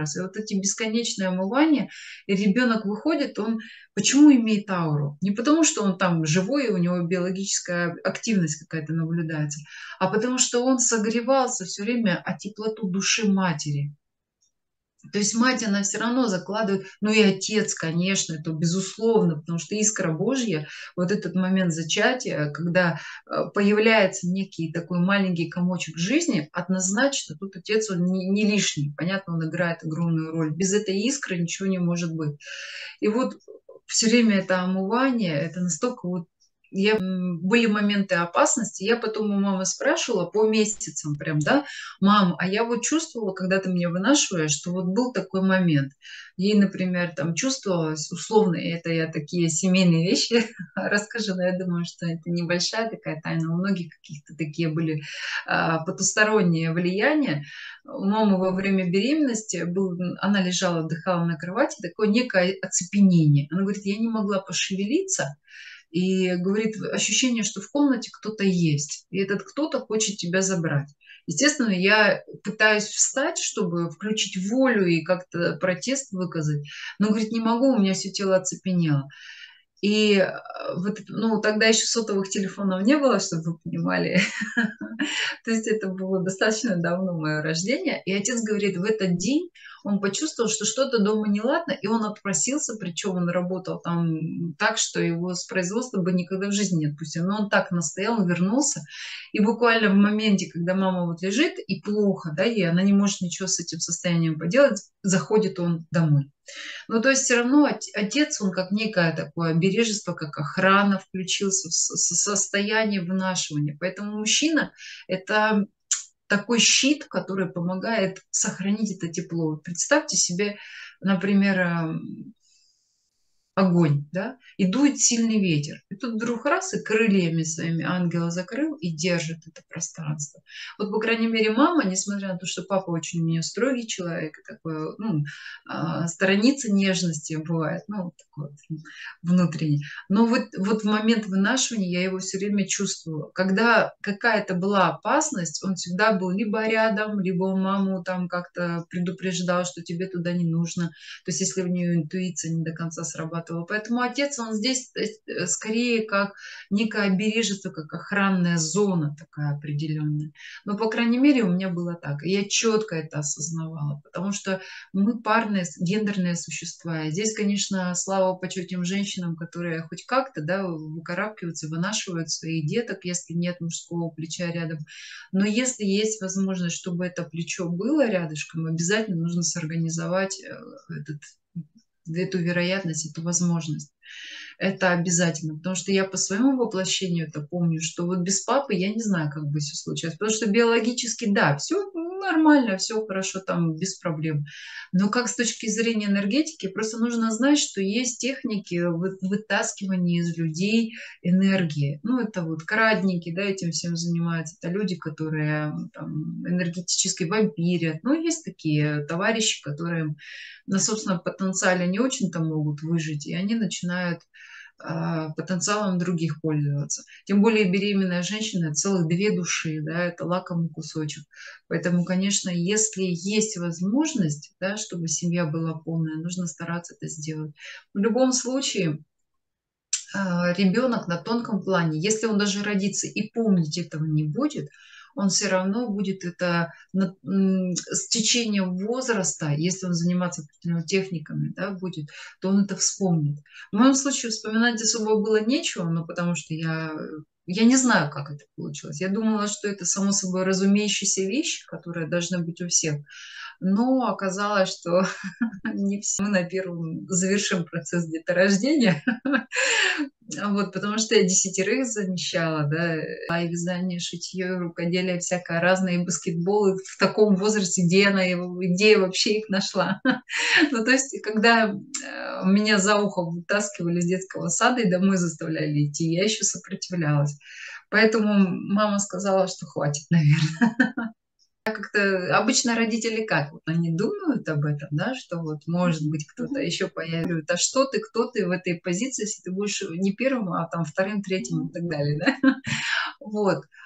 раз. И вот эти бесконечные омывания, и ребенок выходит, он почему имеет ауру? Не потому, что он там живой, и у него биологическая активность какая-то наблюдается, а потому что он согревался все время о теплоту души матери. То есть мать, она все равно закладывает, ну и отец, конечно, это безусловно, потому что искра Божья, вот этот момент зачатия, когда появляется некий такой маленький комочек жизни, однозначно тут отец, он не лишний, понятно, он играет огромную роль. Без этой искры ничего не может быть. И вот все время это омывание, это настолько вот были моменты опасности. Я потом у мамы спрашивала по месяцам прям, да: «Мам, а я вот чувствовала, когда ты меня вынашиваешь, что вот был такой момент». Ей, например, там чувствовалось, условно, это я такие семейные вещи расскажу, но я думаю, что это небольшая такая тайна. У многих каких-то такие были потусторонние влияния. У мамы во время беременности она лежала, отдыхала на кровати, такое некое оцепенение. Она говорит, я не могла пошевелиться, и говорит, ощущение, что в комнате кто-то есть, и этот кто-то хочет тебя забрать. Естественно, я пытаюсь встать, чтобы включить волю и как-то протест выказать, но, говорит, не могу, у меня все тело оцепенело. И вот, ну, тогда еще сотовых телефонов не было, чтобы вы понимали. То есть это было достаточно давно мое рождение. И отец говорит, в этот день он почувствовал, что что-то дома неладно, и он отпросился, причем он работал там так, что его с производства бы никогда в жизни не отпустил. Но он так настоял, вернулся. И буквально в моменте, когда мама вот лежит, и плохо, да, и она не может ничего с этим состоянием поделать, заходит он домой. Ну, то есть все равно отец, он как некое такое бережество, как охрана включился в состояние вынашивания. Поэтому мужчина– это такой щит, который помогает сохранить это тепло. Представьте себе, например, огонь, да, и дует сильный ветер. И тут вдруг раз и крыльями своими ангела закрыл и держит это пространство. Вот, по крайней мере, мама, несмотря на то, что папа очень у нее строгий человек, и такой, ну, сторонится нежности бывает, ну, такой вот внутренний. Но вот в момент вынашивания я его все время чувствовала. Когда какая-то была опасность, он всегда был либо рядом, либо маму там как-то предупреждал, что тебе туда не нужно. То есть если у нее интуиция не до конца срабатывала. Поэтому отец, он здесь скорее как некое бережество, как охранная зона такая определенная. Но, по крайней мере, у меня было так. И я четко это осознавала, потому что мы парные, гендерные существа. И здесь, конечно, слава почет тем женщинам, которые хоть как-то, да, выкарабкиваются, вынашивают своих деток, если нет мужского плеча рядом. Но если есть возможность, чтобы это плечо было рядышком, обязательно нужно сорганизовать этот, эту вероятность, эту возможность. Это обязательно, потому что я по своему воплощению это помню, что вот без папы я не знаю, как бы все случилось. Потому что биологически, да, все нормально, все хорошо, там без проблем. Но как с точки зрения энергетики, просто нужно знать, что есть техники вытаскивания из людей энергии. Ну, это вот крадники, да, этим всем занимаются. Это люди, которые там, энергетически вампирят. Ну, есть такие товарищи, которые на собственном потенциале не очень-то могут выжить, и они начинают потенциалом других пользоваться. Тем более беременная женщина целых две души, да, это лакомый кусочек. Поэтому, конечно, если есть возможность, да, чтобы семья была полная, нужно стараться это сделать. В любом случае, ребенок на тонком плане, если он даже родится и помнить этого не будет, он все равно будет это с течением возраста, если он заниматься определенными техниками, да, будет, то он это вспомнит. В моем случае вспоминать особо было нечего, но потому что я не знаю, как это получилось. Я думала, что это само собой разумеющиеся вещи, которые должны быть у всех. Но оказалось, что не все. Мы на первом завершим процесс деторождения. Вот, потому что я десятерых замещала, да, и вязание, шитье, рукоделие всякое разное, и баскетбол, и в таком возрасте, где я вообще их нашла. Ну, то есть, когда меня за ухо вытаскивали из детского сада и домой заставляли идти, я еще сопротивлялась. Поэтому мама сказала, что хватит, наверное. Как-то обычно родители как? Вот они думают об этом, да, что вот может быть кто-то еще появится. А что ты, кто ты в этой позиции, если ты будешь не первым, а там вторым, третьим и так далее, да? Вот.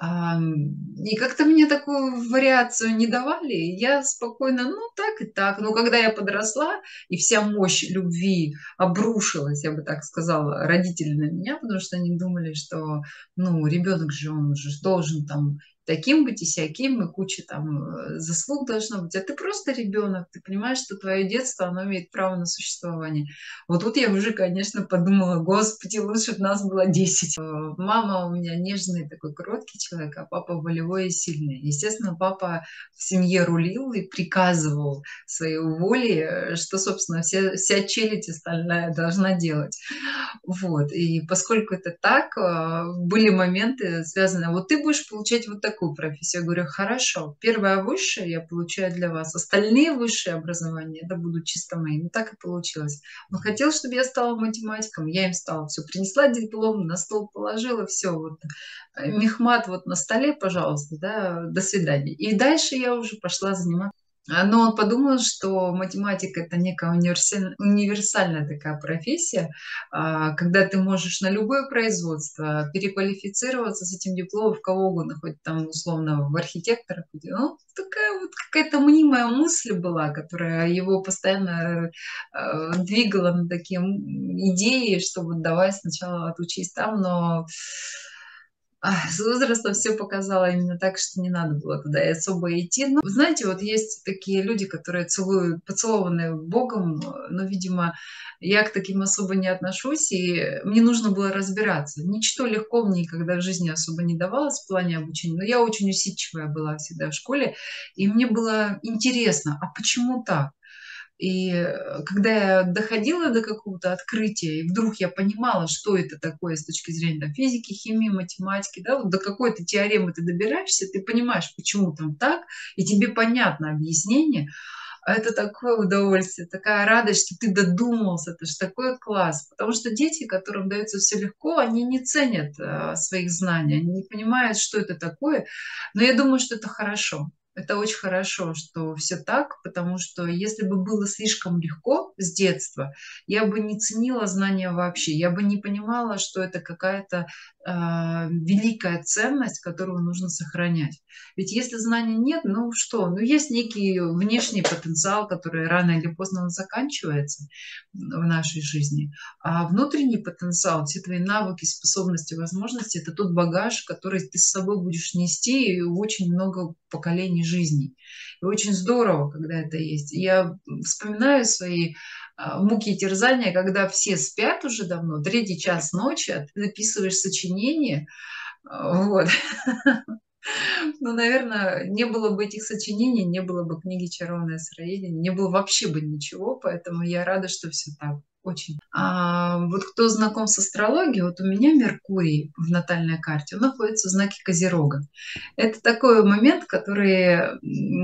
И как-то мне такую вариацию не давали. Я спокойно, ну, так и так. Но когда я подросла, и вся мощь любви обрушилась, я бы так сказала, родители на меня, потому что они думали, что, ну, ребенок же, он же должен там таким быть и сяким, и куча там заслуг должно быть. А ты просто ребенок, ты понимаешь, что твое детство, оно имеет право на существование. Вот тут я уже, конечно, подумала, господи, лучше бы нас было 10. Мама у меня нежный такой кроткий человек, а папа волевой и сильный. Естественно, папа в семье рулил и приказывал своей волей, что, собственно, вся челядь остальная должна делать. Вот. И поскольку это так, были моменты, связанные, вот ты будешь получать вот такую профессию. Я говорю, хорошо, первое высшее я получаю для вас, остальные высшие образования, это будут чисто мои. Ну так и получилось. Он хотел, чтобы я стала математиком, я им стала. Все, принесла диплом, на стол положила, все, вот, мехмат вот на столе, пожалуйста, да, до свидания. И дальше я уже пошла заниматься. Но он подумал, что математика — это некая универсальная такая профессия, когда ты можешь на любое производство переквалифицироваться с этим дипломом в кого угодно, хоть там условно в архитектора. Ну, такая вот какая-то мнимая мысль была, которая его постоянно двигала на такие идеи, что вот давай сначала отучись там, но с возрастом все показало именно так, что не надо было туда и особо идти. Ну, вы знаете, вот есть такие люди, которые целуют, поцелованные Богом, но, видимо, я к таким особо не отношусь, и мне нужно было разбираться. Ничто легко мне никогда в жизни особо не давалось в плане обучения, но я очень усидчивая была всегда в школе, и мне было интересно, а почему так? И когда я доходила до какого-то открытия, и вдруг я понимала, что это такое с точки зрения там, физики, химии, математики, да, вот до какой-то теоремы ты добираешься, ты понимаешь, почему там так, и тебе понятно объяснение, а это такое удовольствие, такая радость, что ты додумался, это же такой класс. Потому что дети, которым дается все легко, они не ценят своих знаний, они не понимают, что это такое. Но я думаю, что это хорошо. Это очень хорошо, что все так, потому что если бы было слишком легко с детства, я бы не ценила знания вообще, я бы не понимала, что это какая-то великая ценность, которую нужно сохранять. Ведь если знаний нет, ну что, ну есть некий внешний потенциал, который рано или поздно он заканчивается в нашей жизни. А внутренний потенциал, все твои навыки, способности, возможности — это тот багаж, который ты с собой будешь нести в очень много поколений жизни. И очень здорово, когда это есть. Я вспоминаю свои муки и терзания, когда все спят уже давно, третий час ночи, а ты написываешь сочинение, вот. Ну, наверное, не было бы этих сочинений, не было бы книги «Чарованное сыроедение», не было вообще бы ничего, поэтому я рада, что все так. Очень. Вот кто знаком с астрологией, вот у меня Меркурий в натальной карте, он находится в знаке Козерога. Это такой момент, который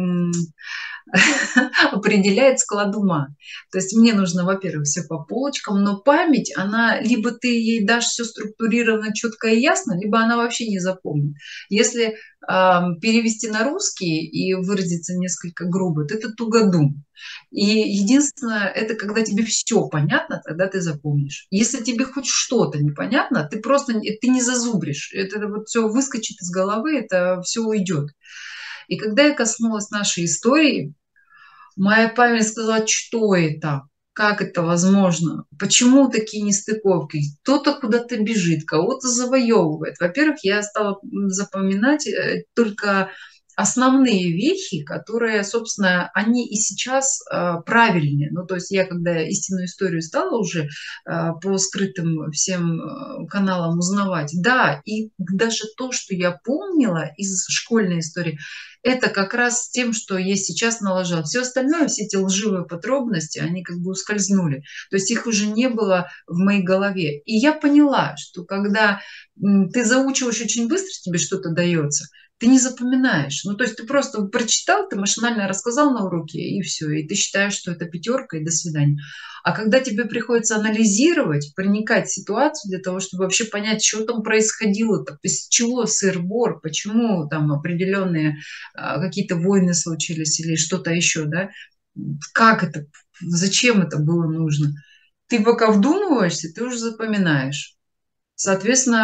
определяет склад ума. То есть мне нужно, во-первых, все по полочкам, но память, она либо ты ей дашь все структурировано, четко и ясно, либо она вообще не запомнит. Если перевести на русский и выразиться несколько грубо, то это тугодум. И единственное, это когда тебе все понятно, тогда ты запомнишь. Если тебе хоть что-то непонятно, ты просто ты не зазубришь. Это вот все выскочит из головы, это все уйдет. И когда я коснулась нашей истории, моя память сказала, что это, как это возможно, почему такие нестыковки, кто-то куда-то бежит, кого-то завоевывает. Во-первых, я стала запоминать только основные вехи, которые, собственно, они и сейчас правильные. Ну, то есть я, когда истинную историю стала уже по скрытым всем каналам узнавать, да, и даже то, что я помнила из школьной истории, это как раз с тем, что я сейчас наложила. Все остальное, все эти лживые подробности, они как бы ускользнули. То есть их уже не было в моей голове. И я поняла, что когда ты заучиваешь очень быстро, тебе что-то дается, ты не запоминаешь. Ну, то есть ты просто прочитал, ты машинально рассказал на уроке, и все. И ты считаешь, что это пятерка, и до свидания. А когда тебе приходится анализировать, проникать в ситуацию для того, чтобы вообще понять, что там происходило, то есть с чего сыр-бор, почему там определенные какие-то войны случились или что-то еще, да, как это, зачем это было нужно. Ты пока вдумываешься, ты уже запоминаешь. Соответственно,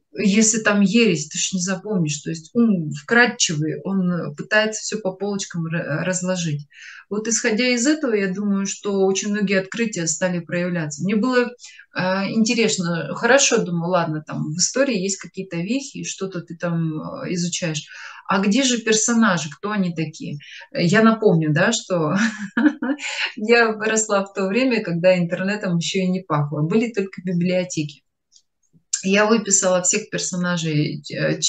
если там ересь, ты ж не запомнишь. То есть ум вкрадчивый, он пытается все по полочкам разложить. Вот исходя из этого, я думаю, что очень многие открытия стали проявляться. Мне было интересно, хорошо, думаю, ладно, там в истории есть какие-то вехи, что-то ты там изучаешь. А где же персонажи, кто они такие? Я напомню, да, что я выросла в то время, когда интернетом еще и не пахло. Были только библиотеки. Я выписала всех персонажей,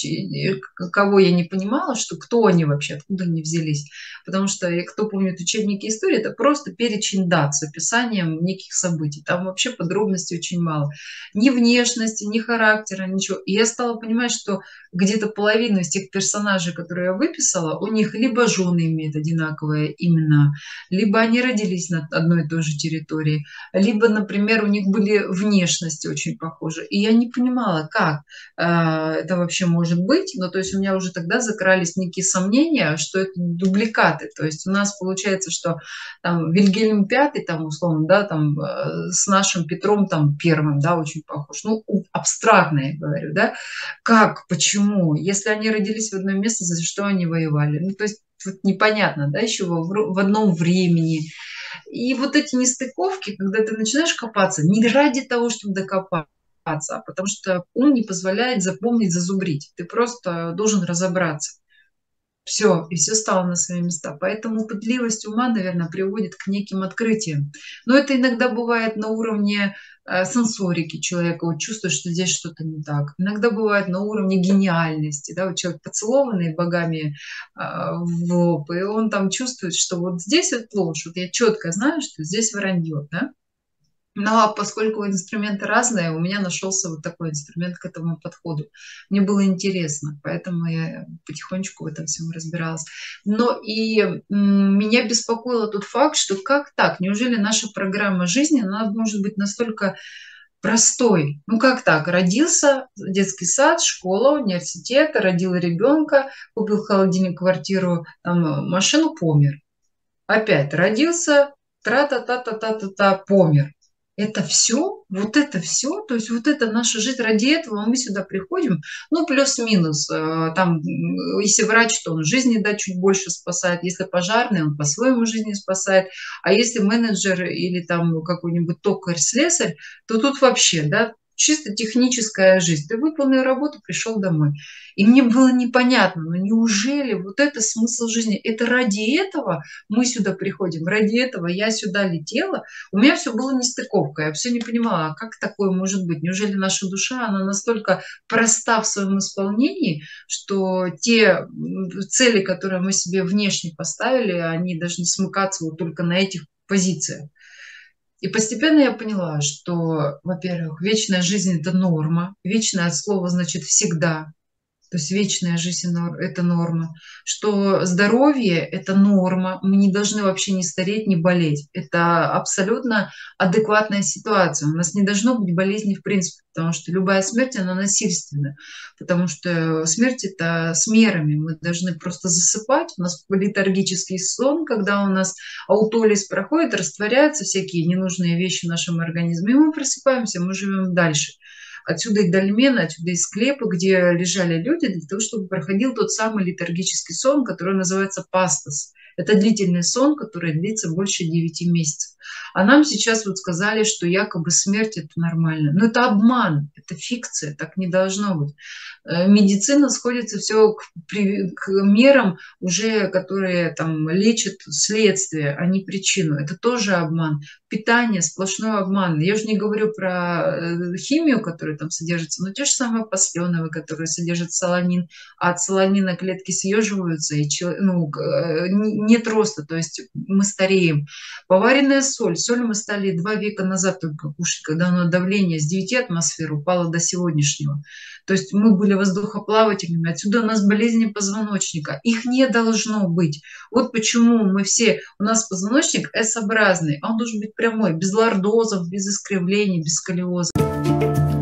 кого я не понимала, что кто они вообще, откуда они взялись. Потому что, кто помнит учебники истории, это просто перечень дат с описанием неких событий. Там вообще подробностей очень мало. Ни внешности, ни характера, ничего. И я стала понимать, что где-то половину из тех персонажей, которые я выписала, у них либо жены имеют одинаковые имена, либо они родились на одной и той же территории, либо, например, у них были внешности очень похожи. И я не понимала, как это вообще может быть. Ну, то есть у меня уже тогда закрались некие сомнения, что это дубликаты. То есть у нас получается, что там Вильгельм Пятый, там, условно, да, там с нашим Петром там первым, да, очень похож. Ну, абстрактно я говорю, да. Как, почему? Если они родились в одном месте, за что они воевали? Ну, то есть вот непонятно, да, еще в одном времени. И вот эти нестыковки, когда ты начинаешь копаться, не ради того, чтобы докопаться, а потому что ум не позволяет запомнить, зазубрить. Ты просто должен разобраться. Все, и все стало на свои места. Поэтому пытливость ума, наверное, приводит к неким открытиям. Но это иногда бывает на уровне сенсорики человека. Вот чувствуешь, что здесь что-то не так. Иногда бывает на уровне гениальности. Да? Вот человек поцелованный богами в лоб, и он там чувствует, что вот здесь вот ложь. Вот я четко знаю, что здесь вранье. Да? Ну, а поскольку инструменты разные, у меня нашелся вот такой инструмент к этому подходу. Мне было интересно, поэтому я потихонечку в этом всем разбиралась. Но и меня беспокоило тот факт, что как так? Неужели наша программа жизни, она может быть настолько простой? Ну как так? Родился, детский сад, школа, университет, родил ребенка, купил холодильник, квартиру, там, машину, помер. Опять родился, тра-та-та-та-та-та-та, помер. Это все? Вот это все? То есть вот это наша жизнь, ради этого мы сюда приходим, ну, плюс-минус. Там, если врач, то он жизни, да, чуть больше спасает. Если пожарный, он по-своему жизни спасает. А если менеджер или там какой-нибудь токарь, слесарь, то тут вообще, да, чисто техническая жизнь. Ты выполнил работу, пришел домой. И мне было непонятно, ну неужели вот это смысл жизни? Это ради этого мы сюда приходим, ради этого я сюда летела. У меня все было нестыковка, я все не понимала, а как такое может быть? Неужели наша душа, она настолько проста в своем исполнении, что те цели, которые мы себе внешне поставили, они должны смыкаться вот только на этих позициях. И постепенно я поняла, что, во-первых, вечная жизнь – это норма. Вечное от слова значит всегда. То есть вечная жизнь это норма, что здоровье это норма, мы не должны вообще не стареть, не болеть. Это абсолютно адекватная ситуация. У нас не должно быть болезни в принципе, потому что любая смерть, она насильственна, потому что смерть это с мерами. Мы должны просто засыпать, у нас летаргический сон, когда у нас аутолиз проходит, растворяются всякие ненужные вещи в нашем организме, и мы просыпаемся, мы живем дальше. Отсюда и дольмены, отсюда и склепы, где лежали люди для того, чтобы проходил тот самый летаргический сон, который называется пастос. Это длительный сон, который длится больше 9 месяцев. А нам сейчас вот сказали, что якобы смерть это нормально. Но это обман, это фикция, так не должно быть. Медицина сходится все к мерам уже, которые там лечат следствие, а не причину. Это тоже обман. Питание сплошной обман. Я уже не говорю про химию, которая там содержится, но те же самые пасленовые, которые содержат солонин, а от солонина клетки съеживаются, и ну, нет роста, то есть мы стареем. Поваренная соль. Соль мы стали 2 века назад только кушать, когда у нас давление с 9 атмосфер упало до сегодняшнего. То есть мы были воздухоплавательными, отсюда у нас болезни позвоночника. Их не должно быть. Вот почему мы все, у нас позвоночник S-образный, а он должен быть прямой, без лордозов, без искривлений, без сколиоза.